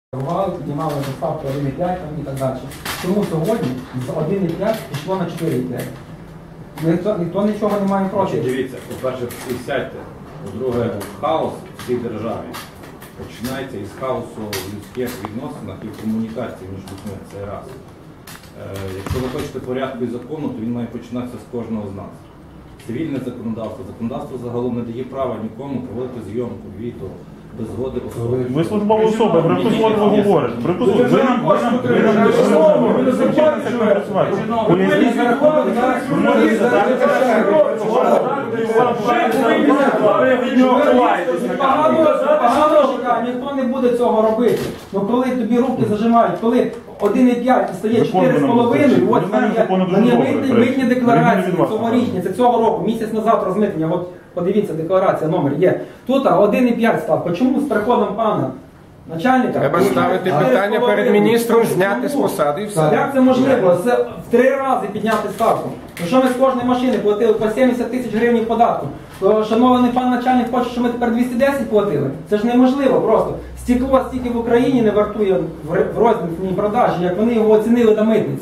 Піднімали доставку 1,5 і так далі. Чому сьогодні з 1,5 пішло на 4,5? Ніхто нічого не має проти. Дивіться, по-перше, сядьте. По-друге, хаос в цій державі починається із хаосу в людських відносинах і в комунікації між людьми. Це раз. Якщо ви хочете порядку і закону, то він має починатися з кожного з нас. Цивільне законодавство, законодавство загалом не дає права нікому проводити зйомку, відео, без згоди особи. Ви службова особа, про яку згоду ви говорите? Про яку згоду? Ви нам ніхто не буде цього робити. Ну коли тобі руки зажимають, коли 1,5 стає 4,5, от на митні декларації цьогорічні, це цього року, місяць назад розмитнення, от подивіться, декларація, номер є. Тут 1,5 став. Чому з приходом пана начальника? Треба ставити питання перед міністром, зняти з посади і все. Як це можливо? Це в 3 рази підняти ставку. Якщо ми з кожної машини платили по 70 тисяч гривень податку, то шановний пан начальник хоче, щоб ми тепер 210 платили? Це ж неможливо просто. Стекло стільки в Україні не вартує в розній продажі, як вони його оцінили на митниці.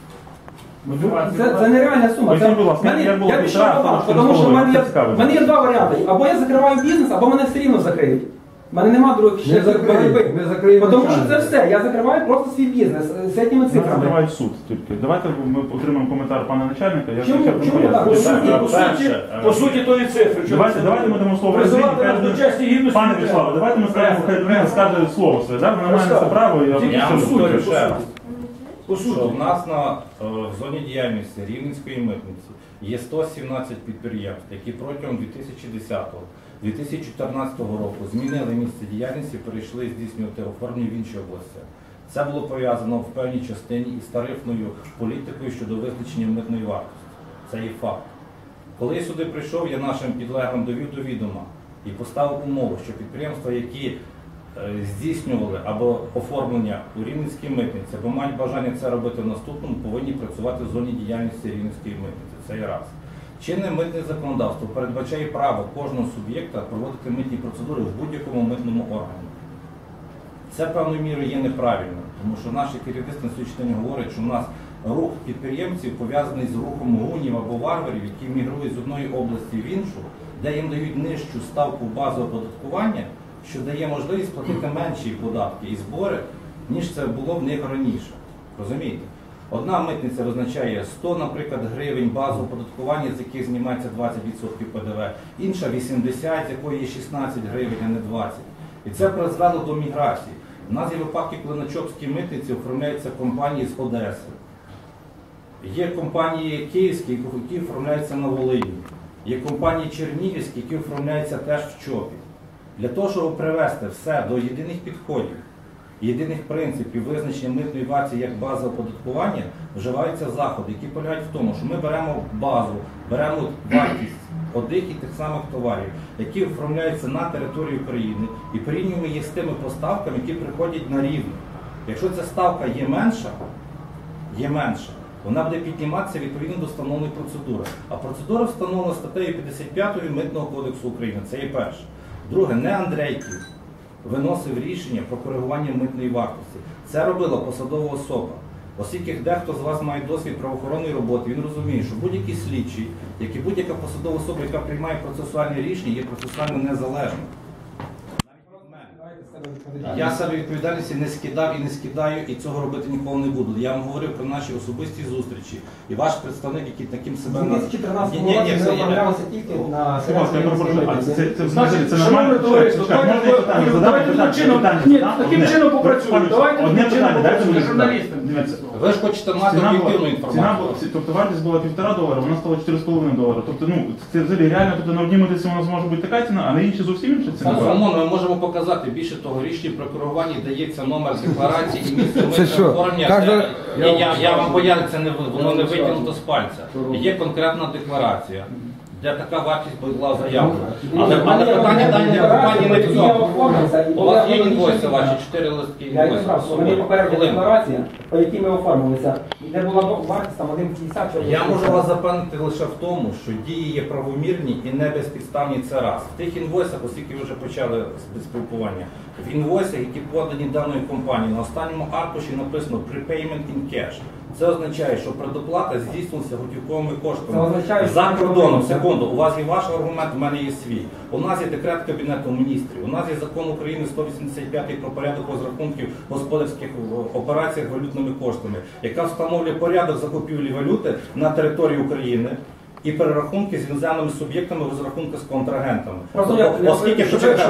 Це нереальна сума. Я пішов до вас, тому що в мене є 2 варіанти. Або я закриваю бізнес, або мене все рівно закриють. У мене немає других боротьби. Тому що це все. Я закриваю просто свій бізнес з цими цифрами. Закривають суд тільки. Давайте ми отримаємо коментар пана начальника. Чому так? По суті, то і цифри. Давайте ми дамо слово Резині. Пане Вячеславе, давайте ми скажемо, хай людина скаже слово своє. Вона має на це право. Я вам повторю ще раз. Що в нас на зоні діяльності Рівненської митниці є 117 підприємств, які протягом 2010-2014 року змінили місце діяльності і перейшли здійснювати оформлення в інші області. Це було пов'язано в певній частині із тарифною політикою щодо визначення митної вартості. Це є факт. Коли я сюди прийшов, я нашим підлеглим довів до відома і поставив умову, що підприємства, які здійснювали або оформлення у Рівненській митниці, або мають бажання це робити в наступному, повинні працювати в зоні діяльності Рівненської митниці. Це є раз. Чинне митне законодавство передбачає право кожного суб'єкта проводити митні процедури в будь-якому митному органі. Це певною мірою є неправильно, тому що наші керівництво на сьогоднішній день говорять, що в нас рух підприємців пов'язаний з рухом гунів або варварів, які мігрують з одної області в іншу, де їм дають нижчу ставку базового оподаткування, що дає можливість платити менші податки і збори, ніж це було в них раніше. Розумієте? Одна митниця визначає 100, наприклад, гривень базового оподаткування, з яких знімається 20% ПДВ, інша 80, з якої є 16 гривень, а не 20. І це призвело до міграції. У нас є випадки, коли на Чопській митниці оформляються компанії з Одеси. Є компанії київські, які оформляються на Волині. Є компанії чернігівські, які оформляються теж в Чопі. Для того, щоб привести все до єдиних підходів, єдиних принципів визначення митної вартості як базового оподаткування, вживаються заходи, які полягають в тому, що ми беремо базу, беремо вартість одних і тих самих товарів, які оформляються на території України, і порівнюємо їх з тими поставками, які приходять на рівні. Якщо ця ставка є менша, вона буде підніматися відповідно до встановленої процедури. А процедура встановлена статтею 55 Митного кодексу України. Це є перше. Друге, не Андрейків виносив рішення про коригування митної вартості. Це робила посадова особа. Оскільки дехто з вас має досвід правоохоронної роботи, він розуміє, що будь-який слідчий, як і будь-яка посадова особа, яка приймає процесуальні рішення, є процесуально незалежним. Я себе відповідальності не скидав і не скидаю, і цього робити ніколи не буду. Я вам говорив про наші особисті зустрічі. І ваш представник, який таким себе... У 2014 році ми оформлялися тільки на Це нормально товариство. Давайте таким чином попрацюємо. Давайте таким чином попрацюємо журналістам. Ви ж хочете мати об'єктивну інформацію. Тобто вартість була $1,5, вона стала $4,5. Тобто, це взагалі реально, на одній митниці вона зможе бути така ціна, а на іншій зовсім інша ціна. Ми можемо показати, більше того, рішення про коригування дається номер декларації і місце митного оформлення. Я вам поясню, воно не витягнуто з пальця. Є конкретна декларація, де така вартість була заявлена. Але питання дані компанії не в цьому. У вас є інвойси ваші, 4 листки Я не знав, що вони попередня інвойсів. декларація, по якій ми оформилися, і де була вартість там 1,50 чи Я можу вас запевнити лише в тому, що дії є правомірні і не безпідставні, це раз. В тих інвойсах, оскільки ви вже почали спілкування, в інвойсах, які подані даною компанією, на останньому аркуші написано «Prepayment in cash». Це означає, що предоплата здійснилася готівковими коштами. Це означає, За що кордоном, це- секунду, у вас є ваш аргумент, у мене є свій. У нас є декрет Кабінету міністрів, у нас є закон України 185 про порядок розрахунків господарських операціях валютними коштами, яка встановлює порядок закупівлі валюти на території України і перерахунки з іноземними суб'єктами розрахунки з контрагентами. Просто Оскільки,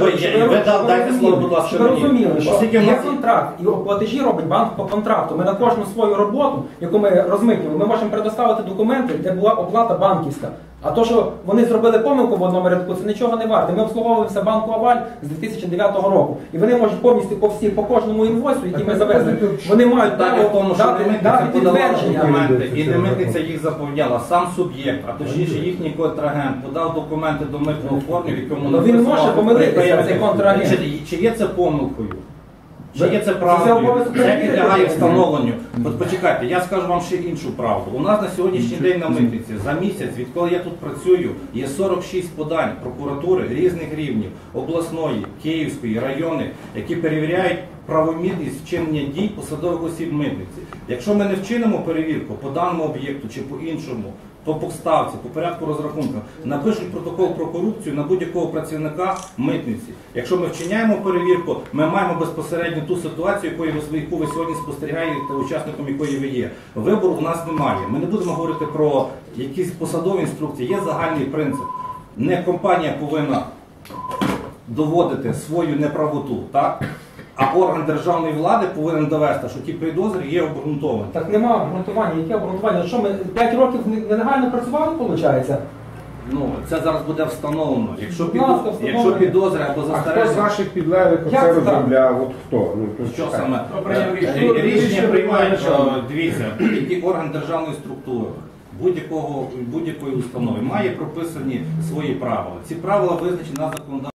дайте слово, будь ласка, ви мені. розуміли, що Оскільки в є нас контракт, і платежі робить банк по контракту. Ми на кожну свою роботу, яку ми розмитнюємо, ми можемо предоставити документи, де була оплата банківська. А то, що вони зробили помилку в одному рядку, це нічого не варте. Ми обслуговуємося банку Аваль з 2009 року. І вони можуть повністю по кожному інвойсу, який ми завезли, вони мають Так, в тому, що дати митниця подавала підтвердження. документи, і не митниця їх заповняла, сам суб'єкт, а точніше їхній контрагент подав документи до митного форму, в якому Ну, він написано, може помилитися, цей контрагент. Чи є це помилкою? Чи є це Це правдою? обов'язково Це перевірити. підлягає встановленню. От почекайте, я скажу вам ще іншу правду. У нас на сьогоднішній день на митниці за місяць, відколи я тут працюю, є 46 подань прокуратури різних рівнів, обласної, київської, районних, які перевіряють правомірність вчинення дій посадових осіб митниці. Якщо ми не вчинимо перевірку по даному об'єкту чи по іншому, по поставці, по порядку розрахунку, напишуть протокол про корупцію на будь-якого працівника митниці. Якщо ми вчиняємо перевірку, ми маємо безпосередньо ту ситуацію, яку ви сьогодні спостерігаєте, учасником якої ви є. Вибору в нас немає. Ми не будемо говорити про якісь посадові інструкції. Є загальний принцип. Не компанія повинна доводити свою неправоту, так? А орган державної влади повинен довести, що ті підозри є обґрунтовані. Так нема обґрунтування. Яке обґрунтування? Що ми 5 років нелегально працювали, виходить? Ну, це зараз буде встановлено. Якщо Будь ласка, встановлено. підозри або А хто з застереження, ваших підлеглих Як це це так? розробляв? От хто? Ну, то що чекай. саме? прийняв рішення? Рішення приймають, Рішення дивіться, будь-який орган державної структури, будь-якої установи має прописані свої правила. Ці правила визначені на законодавстві.